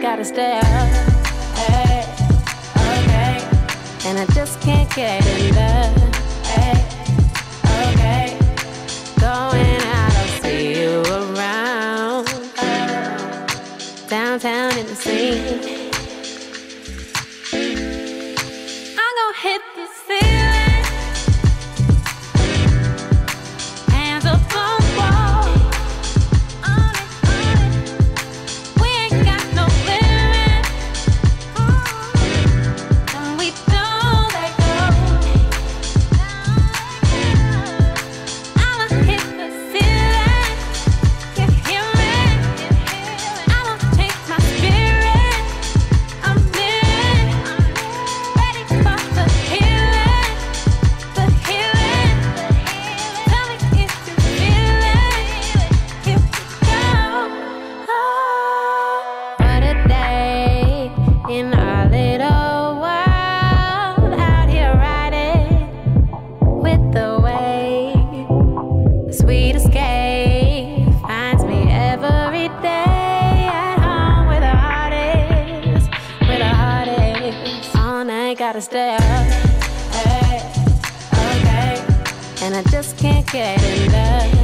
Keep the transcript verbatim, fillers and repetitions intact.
night, gotta stay up. Hey, okay. And I just can't get enough. Hey, okay. Going out, I'll see you around. Downtown in the scene. I'm gonna hit the ceiling. Hands up on the wall. On it, on it. We ain't got no limit. And we don't let go. I'ma hit the ceiling. You hear me? I'ma take my spirit. I'm in. Ready for the healing. The healing. Tell me if you feel it. Here we go. Oh, what a day in our little world. Out here riding with the wave. Sweet escape finds me every day at home where the heart is, where the heart is. All night, gotta stay up. Hey, okay. And I just can't get enough.